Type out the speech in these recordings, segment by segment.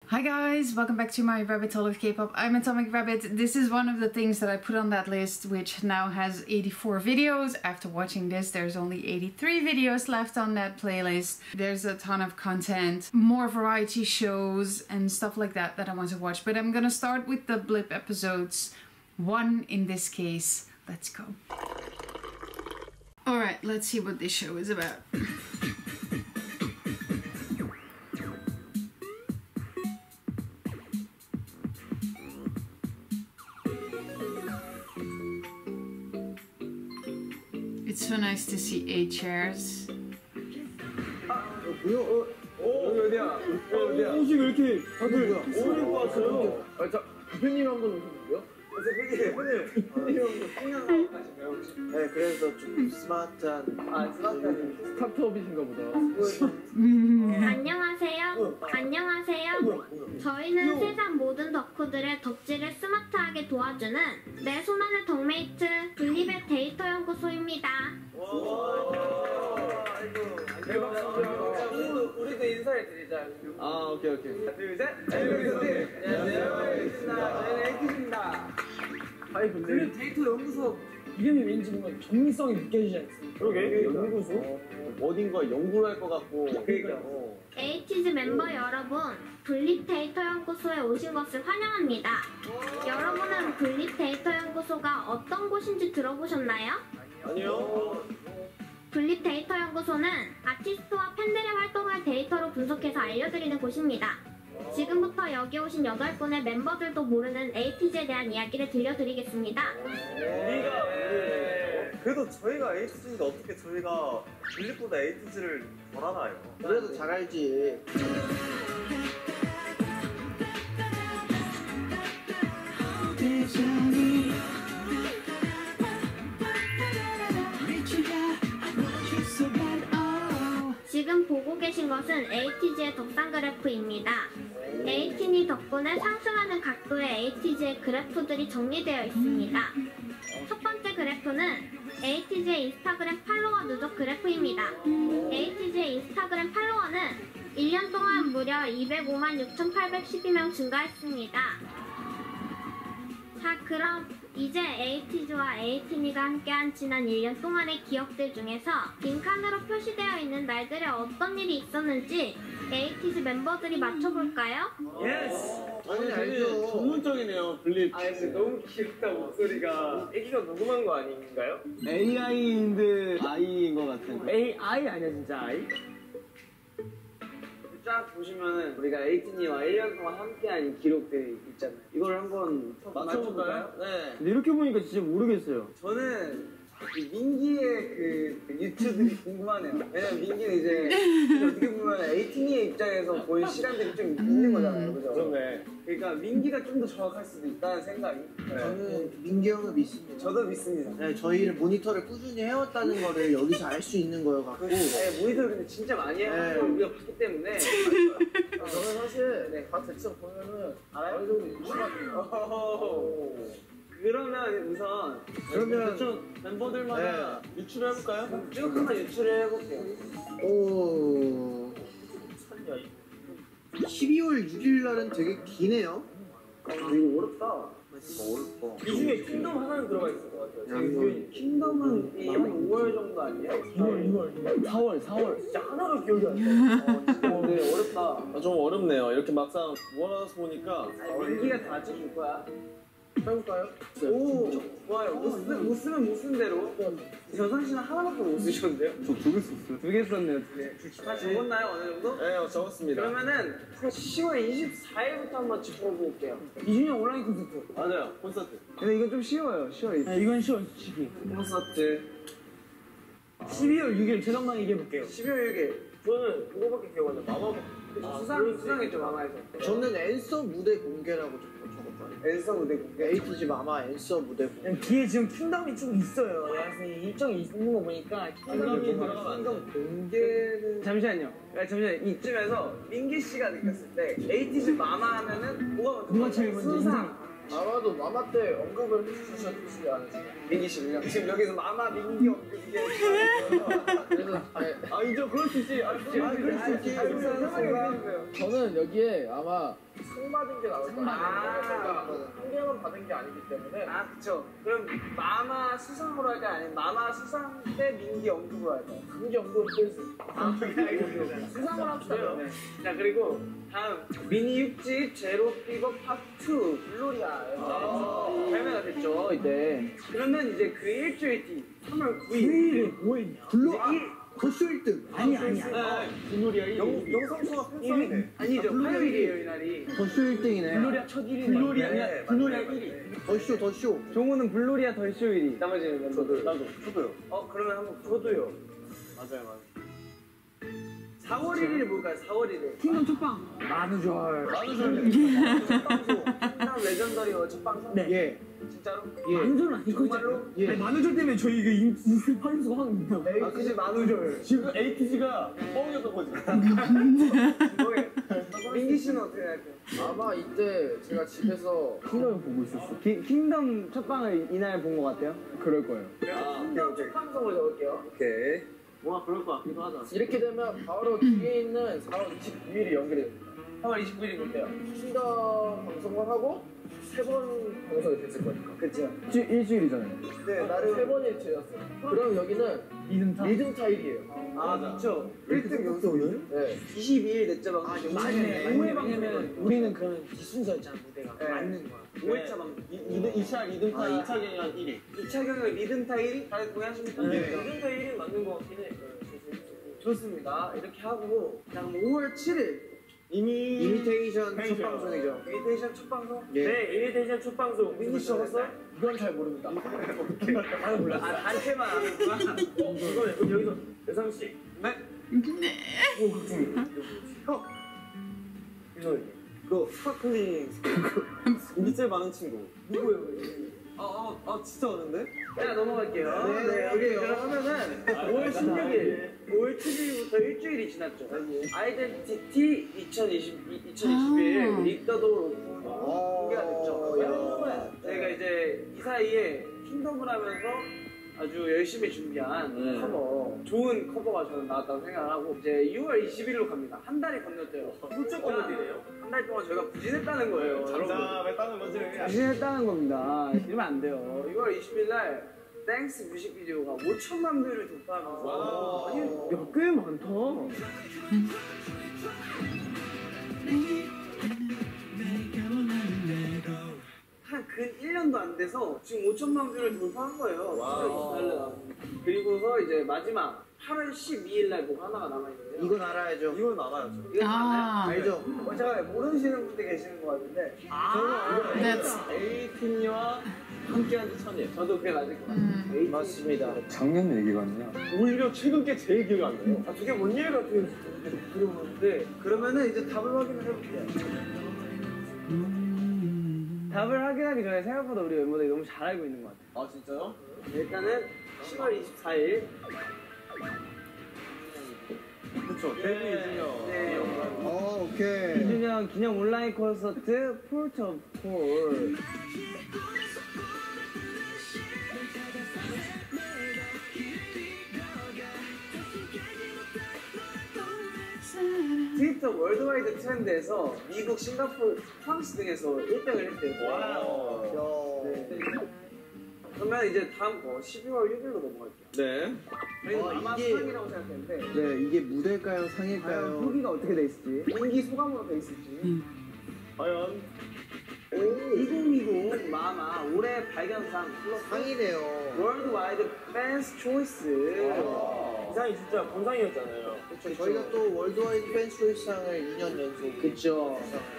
Hi guys, welcome back to my rabbit hole of K-pop. I'm Atomic Rabbit. This is one of the things that I put on that list, which now has 84 videos. After watching this, there's only 83 videos left on that playlist. There's a ton of content, more variety shows and stuff like that I want to watch. But I'm gonna start with the Blip episodes, one in this case. Let's go. Alright, let's see what this show is about. It's so nice to see 8 chairs. 어디야? 옷이 왜 이렇게 다들 옷을 입고 왔어요? 자, 대표님 한 분 오셨는데요? 대표님 한분 가시나요 혹시? 네, 그래서 좀 스마트한 스마트한 스타트업이신가 보다. 안녕하세요. 저희는 세상 모든 덕후들의 덕질을 스마트하게 도와주는 내 손안의 덕메이트 블립의 데이터 연구소입니다. 우리도 인사해 드리자. 아, 오케이. 하나, 둘, 셋. 안녕하세요. 저희는 에이티즈입니다. 아니, 근데 데이터 연구소 이름이 왠지 뭔가 정리성이 느껴지지 않습니까? 그러게, 연구소? 어딘가 연구를 할 것 같고. 그러니까. 에이티즈 멤버 여러분, 블립 데이터 연구소에 오신 것을 환영합니다. 여러분은 블립 데이터 연구소가 어떤 곳인지 들어보셨나요? 아니요. 블립 데이터 연구소는 아티스트와 팬들의 활동을 데이터로 분석해서 알려드리는 곳입니다. 지금부터 여기 오신 8분의 멤버들도 모르는 에이티즈에 대한 이야기를 들려드리겠습니다. 그래도 저희가 에이티즈인데 어떻게 저희가 블립보다 에이티즈를 덜 알아요? 그래도 잘 알지. 지금 보고 계신 것은 에이티즈의 덕상 그래프입니다. 에이틴이 덕분에 상승하는 각도의 에이티즈의 그래프들이 정리되어 있습니다. 첫 번째 그래프는 에이티즈의 인스타그램 팔로워 누적 그래프입니다. 에이티즈의 인스타그램 팔로워는 1년 동안 무려 205만 6,812명 증가했습니다. 자, 그럼 이제 에이티즈와 에이티니가 함께한 지난 1년 동안의 기억들 중에서 빈칸으로 표시되어 있는 날들에 어떤 일이 있었는지 에이티즈 멤버들이 맞춰볼까요? 예스! 아니, 알죠. 전문적이네요, 블립. 아, 근데 너무 귀엽다, 목소리가. 애기가 녹음한 거 아닌가요? AI인데 I인 것 같은데. AI 아니야, 진짜 I? 쫙 보시면은 우리가 에이티니와 1년 동안 함께한 기록들이 있잖아요. 이걸 한번 맞춰볼까요? 네. 근데 이렇게 보니까 진짜 모르겠어요. 저는 민기의 그 유튜브들이 궁금하네요. 왜냐면 민기는 이제 어떻게 보면 에이티니의 입장에서 본 시간들이 좀 있는 거잖아요. 그죠? 그렇네. 그러니까 민기가 좀 더 정확할 수도 있다는 생각이. 네. 저는 민기 형을 믿습니다. 저도 믿습니다. 네, 저희를 모니터를 꾸준히 해왔다는 거를 여기서 알 수 있는 거여 갖고. 네, 모니터를 근데 진짜 많이 해왔던 걸 우리가 봤기 때문에. 저는 사실 각 섹션 보면은 어느 정도 유출하거든요. 그러면 우선 그러면 멤버들마다 유출을 해볼까요? 쭉 한번 유출을 해볼게요. 오. 12월 6일 날은 되게 기네요. 이거 어렵다. 어렵다. 이 중에 킹덤 하나는 들어가 있을 것 같아요. 양손. 킹덤은 한 5월 정도 아니에요? 4월. 진짜 하나로 기억이 안 나. 네, 어렵다. 좀 어렵네요. 이렇게 막상 몰아서 보니까. 민기가 다 맞춰줄 거야. 해볼까요? 오, 좋아요. 못 쓰면 못 쓴 대로. 여선 씨는 하나밖에 못 쓰셨는데요? 저 2개 썼어요. 2개 썼네요. 다 적었나요? 어느 정도? 네, 적었습니다. 그러면은 10월 24일부터 한번 짚어볼게요. 2주년 온라인 콘서트. 맞아요, 콘서트. 근데 이건 좀 쉬워요. 이건 쉬워요, 솔직히. 콘서트. 12월 6일 제정당 얘기해볼게요. 12월 6일. 저는 그거밖에 기억 안 나요. 마마가. 수상했죠, 마마에서. 저는 앤서 무대 공개라고 적었거든요. 앤서 무대 공개. 에이티즈 마마 앤서 무대 공개. 뒤에 지금 킹덤이 좀 있어요. 내가 일정이 있는 거 보니까 킹덤이 들어가면 안 돼. 공개는 잠시만요. 이쯤에서 민기 씨가 느꼈을 때 에이티즈 마마 하면은 뭐가 제일 먼저 수상. 아마도 마마 때 언급을 해주셨지 않으세요? 민기 씨는요? 지금 여기서 마마 민기 언급이게 그래서 인정 그럴 수 있지. 그럴 수 있지. 저는 여기에 아마 상 받은 게 나올 거예요. 아. 제가 한 개만 받은 게 아니기 때문에 그쵸. 그럼 마마 수상으로 할까요? 아니면 마마 수상 때 민기 언급으로 할까요? 한 개 언급을 뺄수 수상으로 합시다. 네. 자, 그리고 다음 미니 육집 제로 피버 파트 2 블루리아 발매가 됐죠 이때. 그러면 이제 그 일주일 뒤 3월 9일 뭐였냐? 더쇼 1등. 아니야. 블루리아 영상수가 팬사인회. 아니죠. 화요일이에요 이날이. 더쇼 1등이네. 블루리아 첫 1위. 블루리아 1위. 더쇼. 종우는 블루리아 덜쇼 1위. 나머지는 멤버들. 저도요. 그러면 한번 저도요. 맞아요. 4월 1일이 뭘까요? 4월 1일. 킹덤 첫방. 만우절. 킹덤 레전더리 첫 방송? 네. 예. 진짜로? 만우절은 아니고 정말로? 예. 만우절 때문에 저희 이거 인생 팔려서 하는 거예요. 그치 만우절. 지금 ATG가 뻥이었던 거지. 민기 씨는 어떻게 할까요? 아마 이때 제가 집에서 킹덤을 보고 있었어. 킹덤 첫 방을 이날 본 것 같아요? 그럴 거예요. 킹덤 첫 방송을 적을게요. 오케이. 뭔가 그럴 것 같기도 하다. 이렇게 되면 바로 뒤에 있는 4월 29일이 연결이 됩니다. 3월 29일이 볼게요. 킹덤 방송을 하고 3번 방송이 됐을 거니까. 그쵸. 일주일이잖아요. 네, 나름 3번 일주였어요. 그럼 여기는 리듬 타일이에요. 그쵸. 1등 여기서 네. 22일 냈죠 방송. 맞네. 5회 방송은 우리는 그러면 이순서였잖아 무대가. 네. 맞는 거야. 5회차 방송. 2차 리듬타 2차 경연 1위. 2차 경을 리듬 타일이 다들 동의하십니까? 네. 리듬 타일이 맞는 것 같긴 해. 좋습니다. 이렇게 하고 그럼 5월 7일 이미테이션 첫 페이션. 방송이죠. 이미테이션 첫 방송? 예. 네, 이미테이션 첫 방송. 민기 씨 적었어? 이건 잘 모릅니다. 나는 몰랐어. 단체만 아는구나. 이거 여기서 대상 씨. 네? 그 스파클링 인기 제일 많은 친구. 누구예요? 진짜 어른데? 자 넘어갈게요. 네, 오케이. 여기요. 그러면은 5월 16일, 5월 7일부터 일주일이 지났죠. 아이덴티티 2021 리더도 공개가 됐죠. 그러면 저희가 이제 이 사이에 킹덤을 하면서 아주 열심히 준비한 커버, 좋은 커버가 저는 나왔다고 생각을 하고 이제 6월 20일로 갑니다. 한 달이 건넜대요. 훌쩍 건너뛰네요. 한 달 동안 저희가 부진했다는 거예요. 자, 왜 따는 거지? 부진했다는 겁니다. 이러면 안 돼요. 6월 20일 날 땡스 뮤직비디오가 5천만 뷰를 돌파하면서 아니 꽤 많다. 한 근 1년도 안 돼서 지금 5천만 뷰를 돌파한 거예요. 와우. 그리고서 이제 마지막 8월 12일 날 뭐 하나가 남아있는데요. 이건 알아야죠. 이건 알아요. 저. 이거 아나요? 알죠? 제가 모르시는 분들 계시는 것 같은데 That's 에이틴이와 함께한 지 천일. 저도 그게 맞을 것 같아요. 맞습니다. 작년 얘기 같냐? 오히려 최근 게 제일 기억이 안 나요. 되게 뭔 일 같은 들어보는데 그러면은 이제 답을 확인을 해볼게요. 답을 확인하기 전에 생각보다 우리 멤버들이 너무 잘 알고 있는 것 같아요. 아, 진짜요? 일단은 10월 24일 그쵸. 데뷔 2주년. 네. 오케이. 2주년 기념 온라인 콘서트 포르트 오브 콜 트위터 월드와이드 트렌드에서 미국, 싱가포르, 프랑스 등에서 1등을 했대요. 와우. 네. 그러면 이제 다음 거 12월 6일로 넘어갈게요. 네. 저희는 아마 이게- 상이라고 생각했는데 네, 이게 무대일까요? 과연 상일까요? 후기가 어떻게 돼 있을지 인기 소감으로 돼 있을지 과연 2020 마마 올해 발견상 플러스 상이네요. 월드와이드 팬스 초이스 이 상이 진짜 본상이었잖아요. 그렇죠. 저희가 또 월드와이드 팬 초이스상을 2년 연속. 그쵸.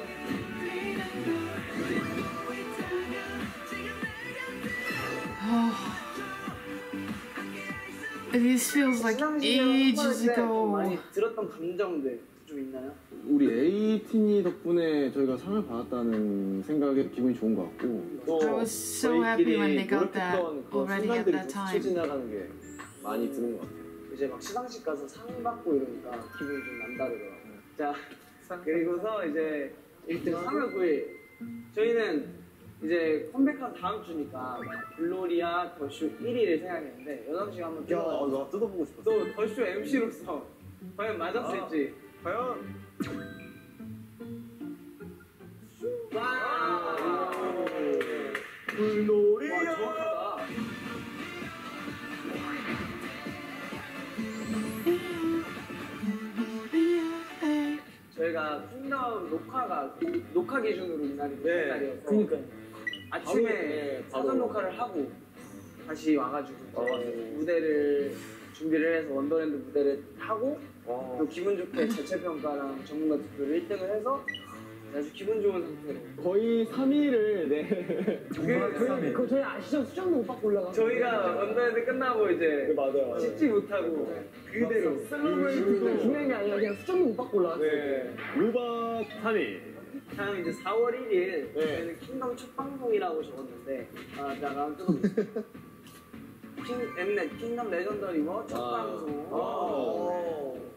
This feels like ages 좀 ago. 많이 들었던 감정들 좀 있나요? 우리 에이틴이 덕분에 저희가 상을 받았다는 생각에 기분이 좋은 것 같고 또 I was so happy when they got that 노력했던 그런 already at 순간들이 that 좀 time. 지나가는 게 많이 드는 것 같아요. 이제 막 시상식 가서 상 받고 이러니까 기분이 좀 남다르더라고요. 자, 그리고서 이제 1등 3월 9일 저희는 이제 컴백한 다음 주니까 글로리아 더쇼 1위를 생각했는데 여담 씨가 한번 뜯어봤어요. 나 뜯어보고 싶었어. 또 더쇼 MC로서 과연 맞았을지. 과연? 와! 글로리아! 와, 정확하다. 저희가 킹덤 녹화 기준으로 이날이 날이어서 그니까요. 아침에 사전 녹화를 하고 다시 와가지고 무대를 준비를 해서 원더랜드 무대를 하고 또 기분 좋게 자체평가랑 전문가 투표를 1등을 해서 아주 기분 좋은 상태로 거의 3일을 그거 저희 아시죠? 수정도 못 받고 올라가. 저희가 원더랜드 끝나고 이제 맞아요. 씻지 못하고 그대로 셀러브레이트 중요한 게 아니라 그냥 수정도 못 받고 올라갔어요. 네. 루박 3일. 다음 이제 4월 1일 저희는 킹덤 첫 방송이라고 적었는데 제가 한번 뜯어보겠습니다. 엠넷 킹덤 레전더리 첫 방송.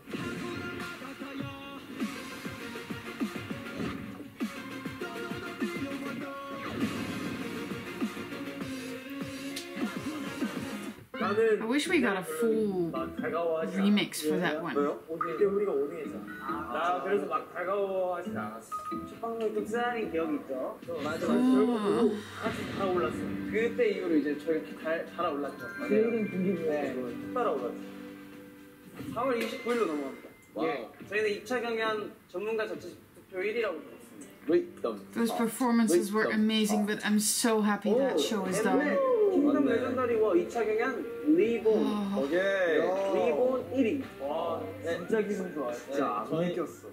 I wish we got a full remix for that one. 그때 우리가 5등했잖아. 나 그래서 막 달가워하진 않았어. 첫 방송이 좀 쓰라린 기억이 있죠? 맞아. 어. 같이 다 올랐어. 그때 이후로 이제 저희가 다 달아올랐죠. 내일은 분위기. 네. 따라 올랐어. 4월 29일로 넘어갑니다. 와우. 예. 저희는 2차 경연 전문가 자체 투표 1위라고 들었습니다. 웨이덤. Those performances were amazing, but I'm so happy that show is done. 킹덤 맞네. 레전더리워 2차 경연 리본 오케이. 리본 1위. 와, 진짜 기분 좋아. 진짜 안 믿겼어.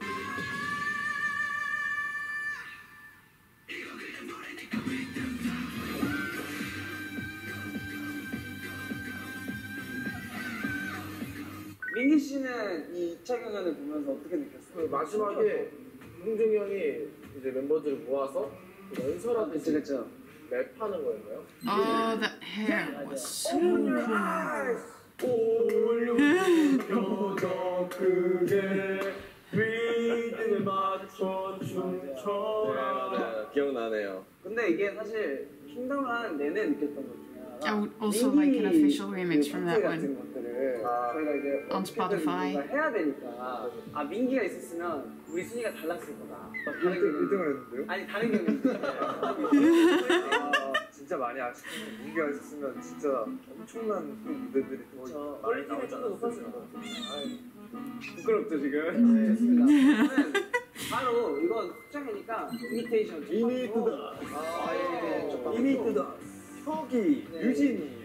민기 씨는 이 2차 경연을 보면서 어떻게 느꼈어요? 그 마지막에 홍종이 형이 이제 멤버들을 모아서 연설하듯이 그쵸. 랩하는 거였나요? Oh, that hair was so cool. 올려줘 크게 리듬에 맞춰 춤춰라. 기억나네요. 근데 이게 사실 킹덤을 하는 내내 느꼈던 것 중에 하나가 I would also like an official remix from that 같은 one. 것들을 저희가 이제 On Spotify. 뭔가 해야 되니까 민기가 있었으면 우리 순위가 달랐을 거다. 다른 1등을 했는데요? 아니 다른 경우 진짜 많이 아쉽고 민기가 있었으면 진짜 엄청난 그 무대들이 더 많이 나오잖아. 부끄럽죠 지금? 네, 좋습니다. 저는 바로 이건 특정이니까 이미테이션 이미트다. 이미트다. 혁이, 네. 유진이.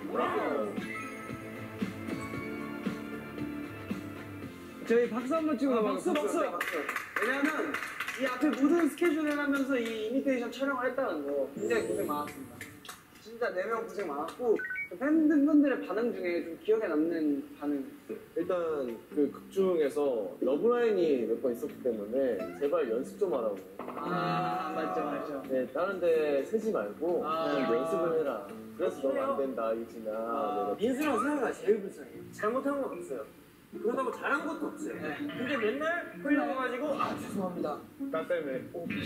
저희 박수 한번 치고 박수. 왜냐면 이 앞에 모든 스케줄을 하면서 이 이미테이션 촬영을 했다는 거 굉장히 고생 많았습니다. 진짜 4명 고생 많았고 팬분들의 반응 중에 좀 기억에 남는 반응. 일단 그 극 중에서 러브라인이 몇 번 있었기 때문에 제발 연습 좀 하라고. 맞죠. 네, 다른 데 세지 말고 그냥 연습을 해라. 그래서 너가 안 된다, 유진아. 민수랑 세아가 제일 불쌍해. 잘못한 건 없어요. 그러다고 잘한 것도 없어요. 근데 맨날 흘려가가지고 죄송합니다. 나 때문에.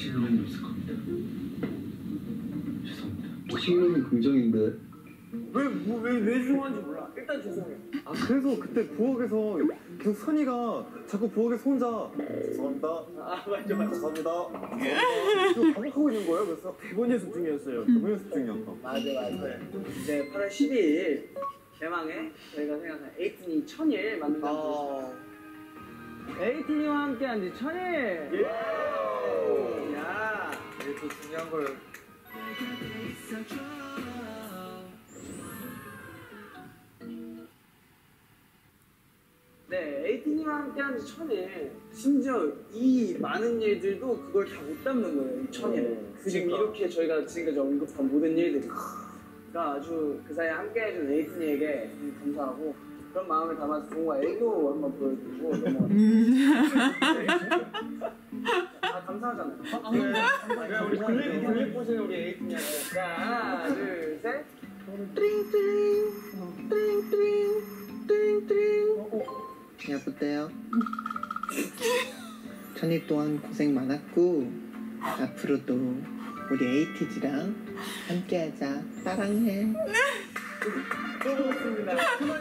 실력이 긍정인데. 왜 죄송한지 몰라. 일단 죄송해요. 아 그래서 그때 부엌에서 계속 선이가 자꾸 부엌에서 혼자 죄송합니다. 맞죠. 죄송합니다. 이거 반복하고 있는 거예요. 그래서 대본 연습 중이었어요. 대본 연습 중이었다. 맞아요. 이제 8월 12일 개망에 저희가 생각한 에이틴이 1000일 맞는 날 에이틴이와 함께한 지 1000일! 야! 이게 또 중요한 걸 네, 에이틴이와 함께한 지 1000일. 심지어 이 많은 일들도 그걸 다 못 담는 거예요, 이 1000일. 지금 이렇게 저희가 지금까지 언급한 모든 일들이. 그러니까 아주 그 사이에 함께해준 에이틴이에게 감사하고 그런 마음을 담아서 동호가 애교 한번 보여드리고 감사하잖아요. 우리 클립 보시는 우리 에이틴이한테 자, 하나, 둘, 셋. 예쁘대요. 1000일 동안 고생 많았고 앞으로도 우리 에이티즈랑 함께하자. 사랑해. 고맙습니다.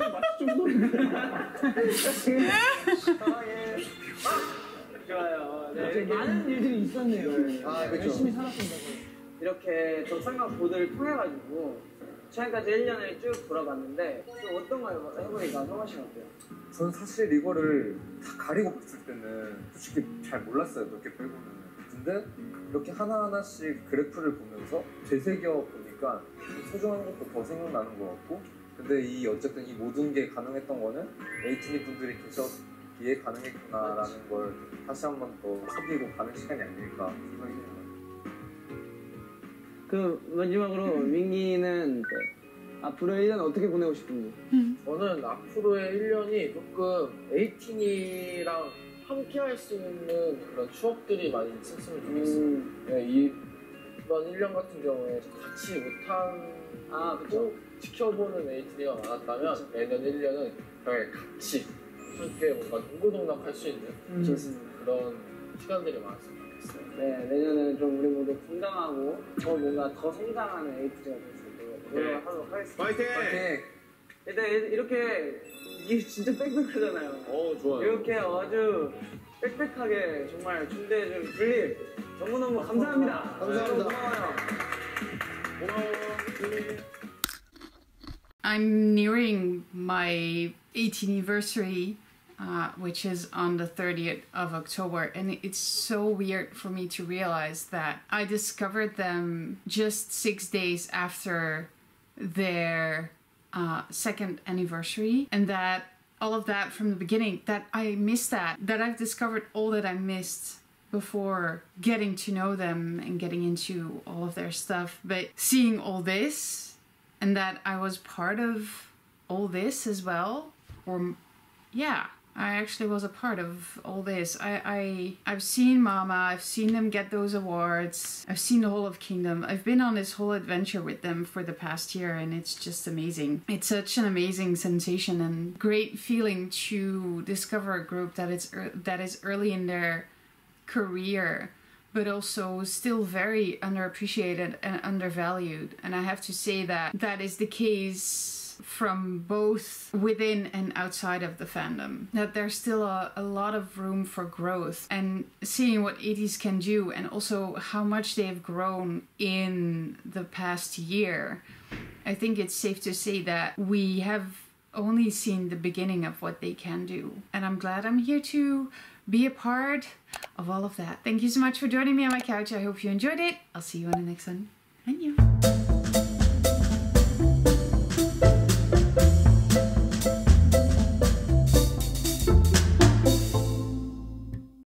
사랑해. 좋아요. 네, 많은 일들이 있었네요. 아, 그쵸. 열심히 살았습니다. 이렇게 적상과 보드를 통해가지고 최근까지 1년을 쭉 돌아봤는데 좀 어떤 거 해보니까 성화 씨는 어때요? 저는 사실 이거를 다 가리고 봤을 때는 솔직히 잘 몰랐어요. 몇 개 빼고는. 근데 이렇게 하나하나씩 그래프를 보면서 되새겨 보니까 소중한 것도 더 생각나는 것 같고, 근데 어쨌든 이 모든 게 가능했던 거는 에이티니 분들이 계셨기에 가능했구나라는 걸 다시 한 번 더 새기고 가는 시간이 아닐까 생각이 듭니다. 그 마지막으로 민기는 앞으로 1년 어떻게 보내고 싶은지? 저는 앞으로의 1년이 조금 에이틴이랑 함께 할 수 있는 그런 추억들이 많이 있었으면 좋겠어요. 네, 이번 1년 같은 경우에 같이 못한 그쵸. 지켜보는 에이틴이가 많았다면 내년 1년은 저희 같이 함께 뭔가 동고동락할 수 있는 그런 시간들이 많았으면 좋겠어요. 네, 내년에는 좀 우리 모두 건강하고 뭔가 더 성장하는 에이티즈가 될 수 있도록 노력하도록 하겠습니다. 파이팅! 일단 이렇게 이게 진짜 빽빽하잖아요. 좋아요. 이렇게 아주 빽빽하게 정말 준비해준 블립 너무너무 감사합니다. 감사합니다. 고마워요. I'm nearing my 18th anniversary, which is on the 30th of October, and it's so weird for me to realize that I discovered them just 6 days after their second anniversary, and that all of that from the beginning, that I missed that I've discovered all that I missed before getting to know them and getting into all of their stuff. But seeing all this, and that I was part of all this as well, or yeah, I actually was a part of all this. I've seen Mama, I've seen them get those awards, I've seen the whole of Kingdom. I've been on this whole adventure with them for the past year, and it's just amazing. It's such an amazing sensation and great feeling to discover a group that is early in their career, but also still very underappreciated and undervalued. And I have to say that that is the case from both within and outside of the fandom. That there's still a lot of room for growth, and seeing what 80s can do, and also how much they've grown in the past year. I think it's safe to say that we have only seen the beginning of what they can do. And I'm glad I'm here to be a part of all of that. Thank you so much for joining me on my couch. I hope you enjoyed it. I'll see you on the next one. Annyeong.